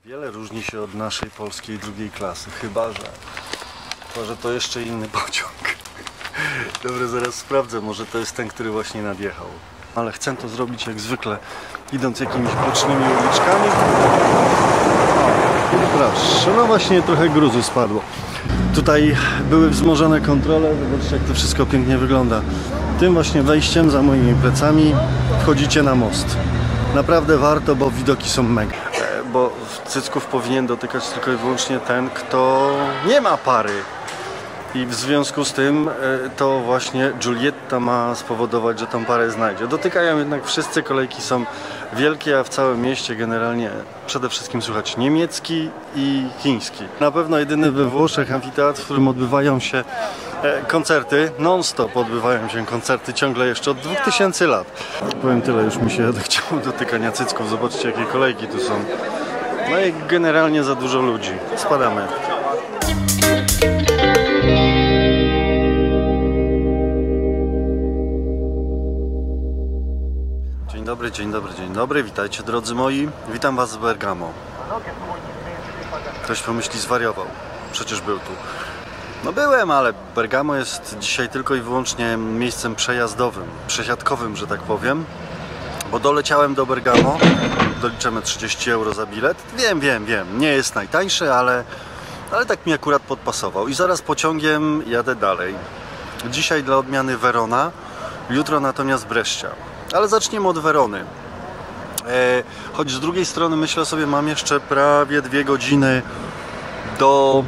Wiele różni się od naszej polskiej drugiej klasy, chyba że to jeszcze inny pociąg. Dobra, zaraz sprawdzę, może to jest ten, który właśnie nadjechał. Ale chcę to zrobić jak zwykle, idąc jakimiś bocznymi uliczkami. Proszę, no właśnie trochę gruzu spadło. Tutaj były wzmożone kontrole, zobaczcie jak to wszystko pięknie wygląda. Tym właśnie wejściem za moimi plecami wchodzicie na most. Naprawdę warto, bo widoki są mega. Bo cycków powinien dotykać tylko i wyłącznie ten, kto nie ma pary. I w związku z tym to właśnie Giulietta ma spowodować, że tą parę znajdzie. Dotykają jednak wszyscy, kolejki są wielkie, a w całym mieście generalnie przede wszystkim słychać niemiecki i chiński. Na pewno jedyny we Włoszech amfiteatr, w którym odbywają się koncerty, non-stop odbywają się koncerty, ciągle jeszcze od 2000 lat. Powiem tyle, już mi się odechciało dotykania cycków, zobaczcie jakie kolejki tu są. No i generalnie za dużo ludzi. Spadamy. Dzień dobry, witajcie drodzy moi. Witam was z Bergamo. Ktoś pomyśli, zwariował. Przecież był tu. No byłem, ale Bergamo jest dzisiaj tylko i wyłącznie miejscem przejazdowym, przesiadkowym, że tak powiem. Bo doleciałem do Bergamo, doliczymy 30 euro za bilet. Wiem, nie jest najtańszy, ale tak mi akurat podpasował. I zaraz pociągiem jadę dalej. Dzisiaj dla odmiany Verona, jutro natomiast Brescia. Ale zaczniemy od Werony. Choć z drugiej strony myślę sobie, mam jeszcze prawie 2 godziny do...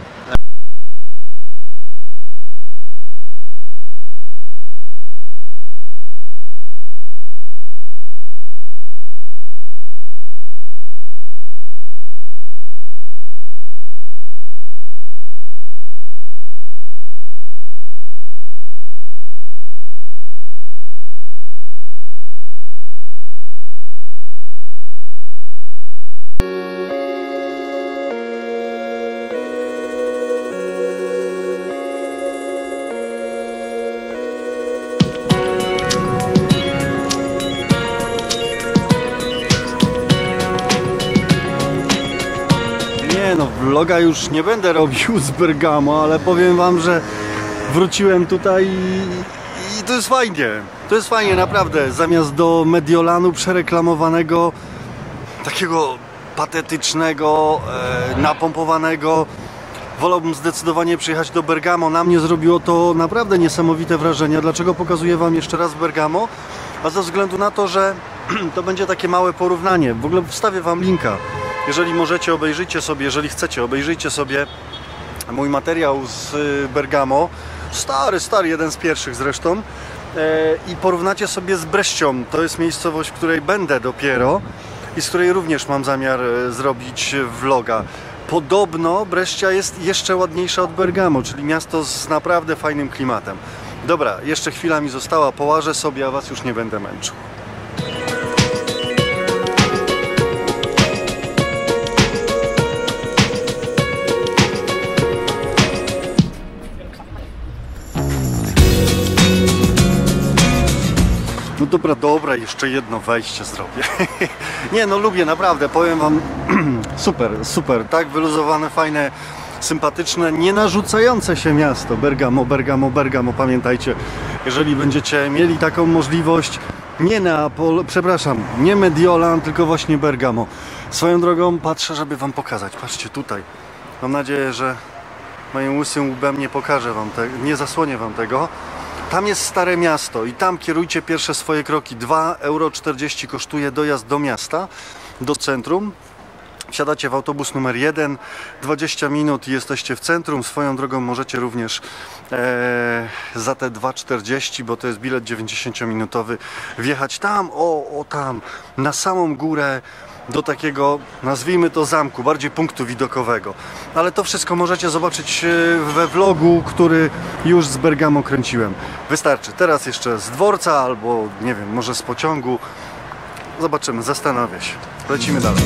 Vloga już nie będę robił z Bergamo, ale powiem wam, że wróciłem tutaj i to jest fajnie. To jest fajnie, naprawdę. Zamiast do Mediolanu przereklamowanego, takiego patetycznego, napompowanego, wolałbym zdecydowanie przyjechać do Bergamo. Na mnie zrobiło to naprawdę niesamowite wrażenie. Dlaczego pokazuję wam jeszcze raz Bergamo? A ze względu na to, że to będzie takie małe porównanie. W ogóle wstawię wam linka. Jeżeli możecie, obejrzyjcie sobie, jeżeli chcecie, obejrzyjcie sobie mój materiał z Bergamo. Stary, jeden z pierwszych zresztą. I porównacie sobie z Brescią. To jest miejscowość, w której będę dopiero i z której również mam zamiar zrobić vloga. Podobno Brescia jest jeszcze ładniejsza od Bergamo, czyli miasto z naprawdę fajnym klimatem. Dobra, jeszcze chwila mi została, połażę sobie, a was już nie będę męczył. No dobra, jeszcze jedno wejście zrobię. Nie no, lubię, naprawdę, powiem wam, super, tak wyluzowane, fajne, sympatyczne, nie narzucające się miasto. Bergamo, pamiętajcie, jeżeli będziecie mieli taką możliwość, nie Neapol, przepraszam, nie Mediolan, tylko właśnie Bergamo. Swoją drogą patrzę, żeby wam pokazać, patrzcie tutaj. Mam nadzieję, że moim łysym łbem nie pokażę wam tego, nie zasłonię wam tego. Tam jest Stare Miasto i tam kierujcie pierwsze swoje kroki. 2,40 euro kosztuje dojazd do miasta, do centrum. Wsiadacie w autobus numer 1, 20 minut i jesteście w centrum. Swoją drogą możecie również za te 2,40, bo to jest bilet 90-minutowy, wjechać tam, tam, na samą górę, do takiego, nazwijmy to zamku, bardziej punktu widokowego. Ale to wszystko możecie zobaczyć we vlogu, który już z Bergamo kręciłem. Wystarczy. Teraz jeszcze z dworca albo, nie wiem, może z pociągu. Zobaczymy, zastanowię się. Lecimy dalej.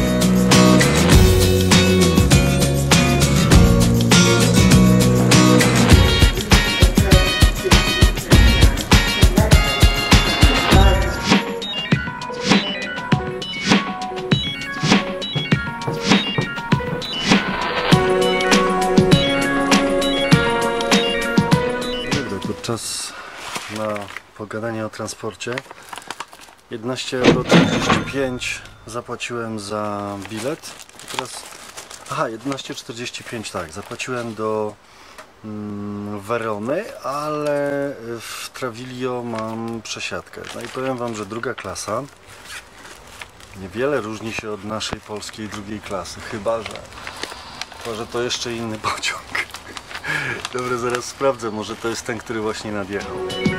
czas na pogadanie o transporcie. 11,45 € zapłaciłem za bilet. Teraz... Aha, 11,45 €, tak, zapłaciłem do Werony, ale w Travilio mam przesiadkę. No i powiem wam, że druga klasa niewiele różni się od naszej polskiej drugiej klasy, chyba że to jeszcze inny pociąg. Dobra, zaraz sprawdzę, może to jest ten, który właśnie nadjechał.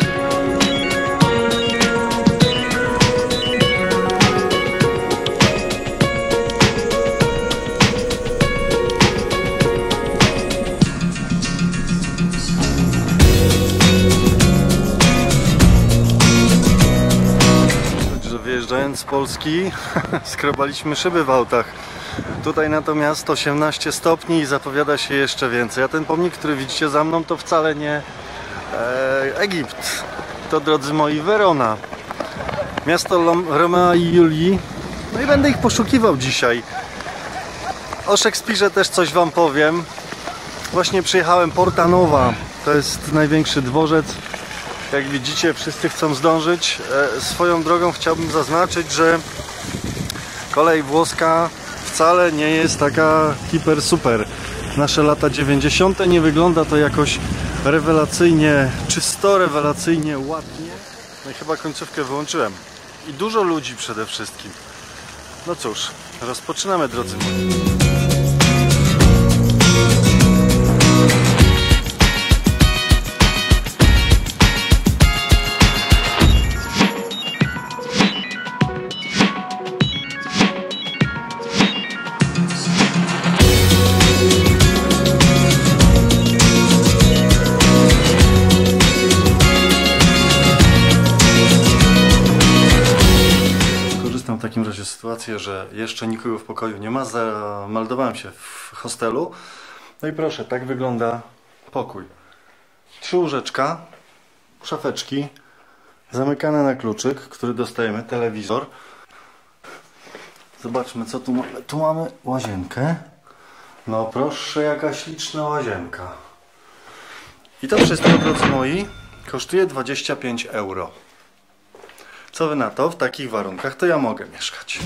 Wyjeżdżając z Polski skrobaliśmy szyby w autach. Tutaj natomiast 18 stopni i zapowiada się jeszcze więcej. A ten pomnik, który widzicie za mną, to wcale nie Egipt. To, drodzy moi, Werona. Miasto Romea i Julii. No i będę ich poszukiwał dzisiaj. O Szekspirze też coś wam powiem. Właśnie przyjechałem Porta Nowa. To jest największy dworzec. Jak widzicie, wszyscy chcą zdążyć. Swoją drogą chciałbym zaznaczyć, że kolej włoska wcale nie jest taka hiper super. Nasze lata 90. nie wygląda to jakoś rewelacyjnie czysto, rewelacyjnie ładnie. No i chyba końcówkę wyłączyłem. I dużo ludzi przede wszystkim. No cóż, rozpoczynamy, drodzy moi. W takim razie sytuację, że jeszcze nikogo w pokoju nie ma, zameldowałem się w hostelu. No i proszę, tak wygląda pokój. 3 łóżeczka, szafeczki, zamykane na kluczyk, który dostajemy, telewizor. Zobaczmy, co tu mamy. Tu mamy łazienkę. No proszę, jaka śliczna łazienka. I to wszystko, drodzy moi, kosztuje 25 €. Co wy na to? W takich warunkach to ja mogę mieszkać.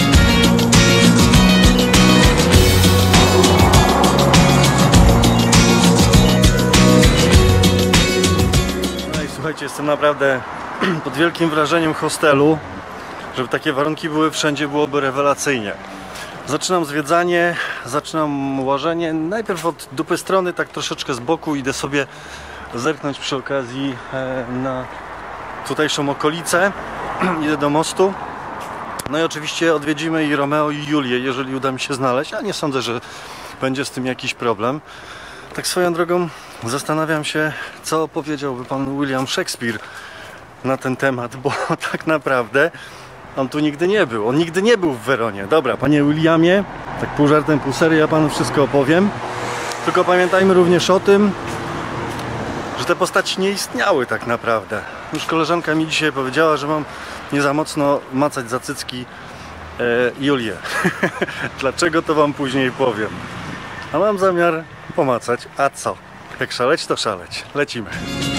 No i słuchajcie, jestem naprawdę pod wielkim wrażeniem hostelu. Żeby takie warunki były wszędzie, byłoby rewelacyjnie. Zaczynam zwiedzanie, zaczynam łażenie. Najpierw od dupy strony, tak troszeczkę z boku. Idę sobie zerknąć przy okazji na tutejszą okolicę. Idę do mostu. No i oczywiście odwiedzimy i Romeo i Julię, jeżeli uda mi się znaleźć. Ja nie sądzę, że będzie z tym jakiś problem. Tak swoją drogą zastanawiam się, co powiedziałby pan William Shakespeare na ten temat, bo tak naprawdę on tu nigdy nie był. On nigdy nie był w Weronie. Dobra, panie Williamie, tak pół żartem, pół serii, ja panu wszystko opowiem. Tylko pamiętajmy również o tym, że te postaci nie istniały tak naprawdę. Już koleżanka mi dzisiaj powiedziała, że mam nie za mocno macać za cycki Julię. Dlaczego, to wam później powiem. A mam zamiar pomacać. A co? Jak szaleć, to szaleć. Lecimy.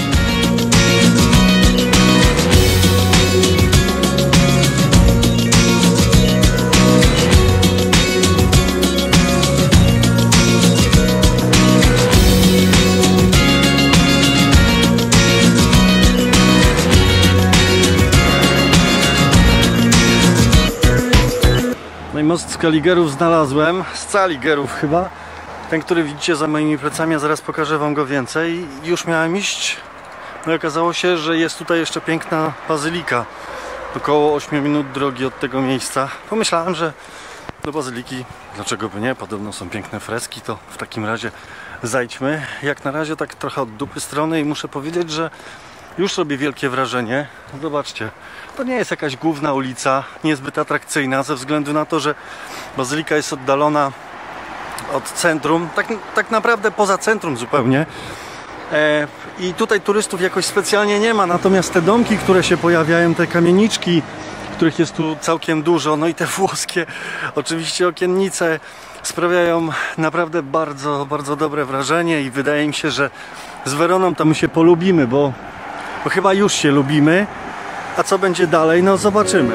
No i most z Caligerów znalazłem, z Caligerów chyba. Ten, który widzicie za moimi plecami, a zaraz pokażę wam go więcej. Już miałem iść, no i okazało się, że jest tutaj jeszcze piękna bazylika. Około 8 minut drogi od tego miejsca. Pomyślałem, że do bazyliki, dlaczego by nie, podobno są piękne freski, to w takim razie zajdźmy. Jak na razie tak trochę od dupy strony i muszę powiedzieć, że już robi wielkie wrażenie. Zobaczcie, to nie jest jakaś główna ulica, niezbyt atrakcyjna, ze względu na to, że bazylika jest oddalona od centrum, tak naprawdę poza centrum zupełnie. I tutaj turystów jakoś specjalnie nie ma, natomiast te domki, które się pojawiają, te kamieniczki, których jest tu całkiem dużo, no i te włoskie oczywiście okiennice, sprawiają naprawdę bardzo, bardzo dobre wrażenie i wydaje mi się, że z Weroną to my się polubimy, bo chyba już się lubimy, a co będzie dalej, no zobaczymy.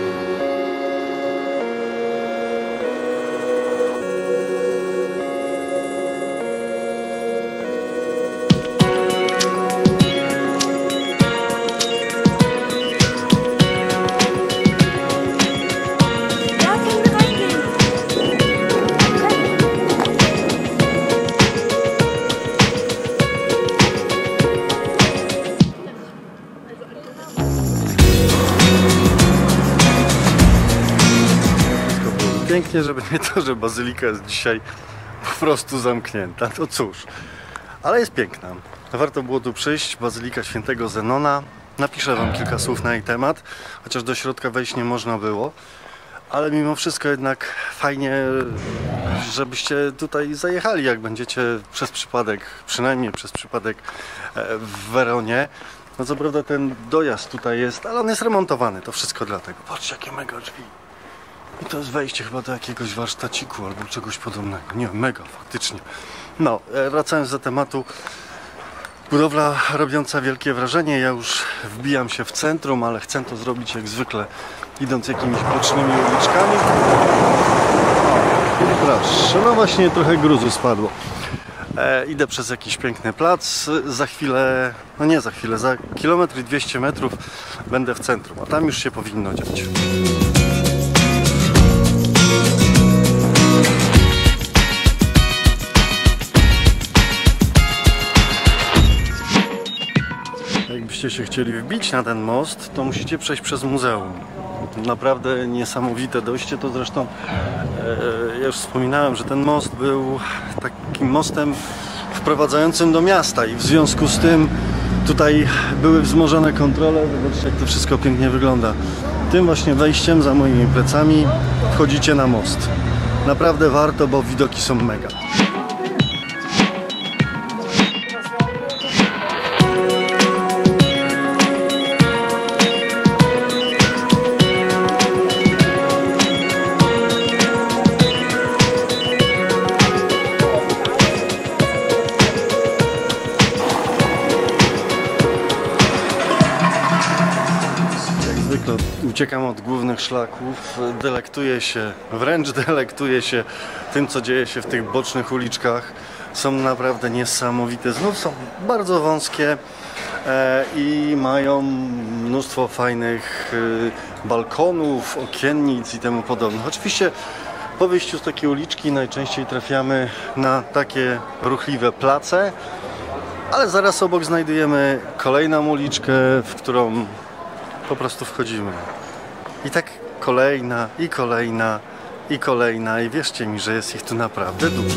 Pięknie, żeby nie to, że bazylika jest dzisiaj po prostu zamknięta, to cóż, ale jest piękna. Warto było tu przyjść, Bazylika Świętego Zenona. Napiszę wam kilka słów na jej temat, chociaż do środka wejść nie można było, ale mimo wszystko jednak fajnie, żebyście tutaj zajechali, jak będziecie przez przypadek, przynajmniej przez przypadek w Weronie. No co prawda ten dojazd tutaj jest, ale on jest remontowany, to wszystko dlatego. Patrzcie, jakie mega drzwi. I to jest wejście chyba do jakiegoś warsztaciku albo czegoś podobnego. Nie, mega, faktycznie. No, wracając do tematu. Budowla robiąca wielkie wrażenie. Ja już wbijam się w centrum, ale chcę to zrobić jak zwykle, idąc jakimiś bocznymi uliczkami. O, proszę, no właśnie trochę gruzu spadło. Idę przez jakiś piękny plac. Za chwilę, no nie za chwilę, za kilometr i 200 metrów będę w centrum, a tam już się powinno dziać. Jakbyście się chcieli wbić na ten most, to musicie przejść przez muzeum. Naprawdę niesamowite dojście, to zresztą ja już wspominałem, że ten most był takim mostem wprowadzającym do miasta i w związku z tym tutaj były wzmożone kontrole. Zobaczcie, jak to wszystko pięknie wygląda. Tym właśnie wejściem za moimi plecami wchodzicie na most. Naprawdę warto, bo widoki są mega. Uciekam od głównych szlaków, wręcz delektuję się tym, co dzieje się w tych bocznych uliczkach. Są naprawdę niesamowite, znów są bardzo wąskie i mają mnóstwo fajnych balkonów, okiennic i temu podobnych. Oczywiście po wyjściu z takiej uliczki najczęściej trafiamy na takie ruchliwe place, ale zaraz obok znajdujemy kolejną uliczkę, w którą po prostu wchodzimy. I tak kolejna, i kolejna, i kolejna. I wierzcie mi, że jest ich tu naprawdę dużo.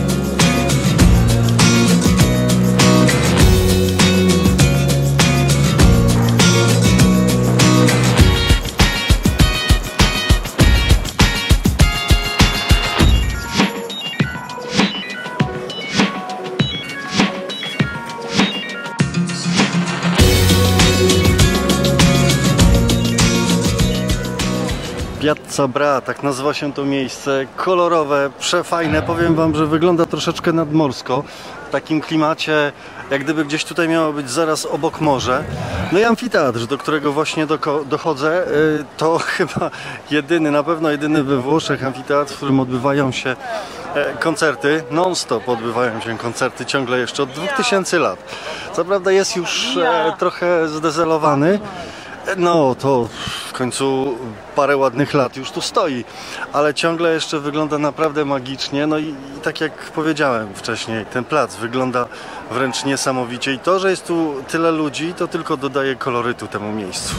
Piazza Bra, tak nazywa się to miejsce, kolorowe, przefajne, powiem wam, że wygląda troszeczkę nadmorsko, w takim klimacie, jak gdyby gdzieś tutaj miało być zaraz obok morze. No i amfiteatr, do którego właśnie dochodzę, to chyba jedyny, na pewno jedyny we Włoszech amfiteatr, w którym odbywają się koncerty, non-stop odbywają się koncerty, ciągle jeszcze od 2000 lat. Co prawda jest już trochę zdezelowany, no to w końcu parę ładnych lat już tu stoi, ale ciągle jeszcze wygląda naprawdę magicznie. No i tak jak powiedziałem wcześniej, ten plac wygląda wręcz niesamowicie i to, że jest tu tyle ludzi, to tylko dodaje kolorytu temu miejscu.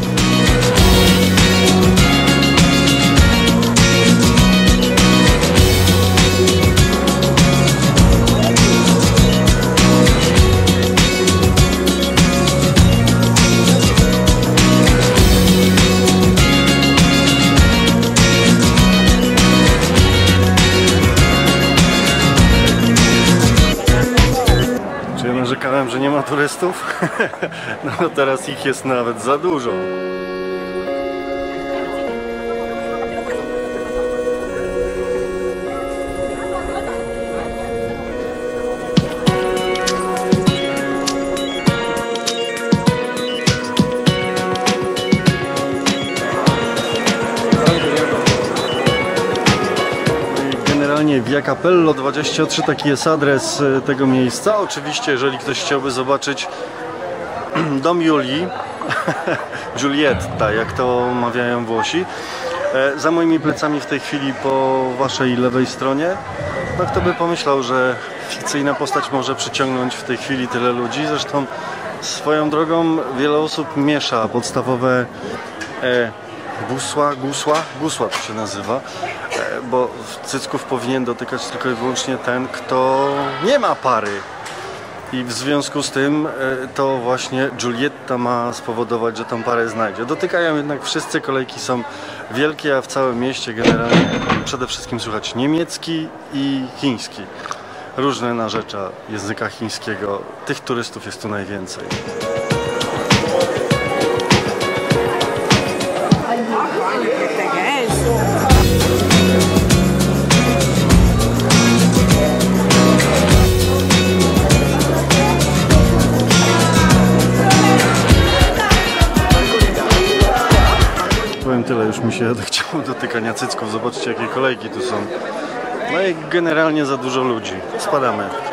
Narzekałem, że nie ma turystów, no teraz ich jest nawet za dużo. generalnie Via Capello 23, taki jest adres tego miejsca. Oczywiście, jeżeli ktoś chciałby zobaczyć dom Julii, Giulietta, jak to mawiają Włosi, za moimi plecami w tej chwili po waszej lewej stronie, no kto by pomyślał, że fikcyjna postać może przyciągnąć w tej chwili tyle ludzi. Zresztą swoją drogą wiele osób miesza podstawowe gusła to się nazywa, bo cycków powinien dotykać tylko i wyłącznie ten, kto nie ma pary. I w związku z tym to właśnie Giulietta ma spowodować, że tą parę znajdzie. Dotykają jednak wszyscy, kolejki są wielkie, a w całym mieście generalnie przede wszystkim słychać niemiecki i chiński. Różne narzecza języka chińskiego. Tych turystów jest tu najwięcej. Powiem tyle, już mi się chciało dotykania cycków. Zobaczcie, jakie kolejki tu są. No i generalnie za dużo ludzi. Spadamy.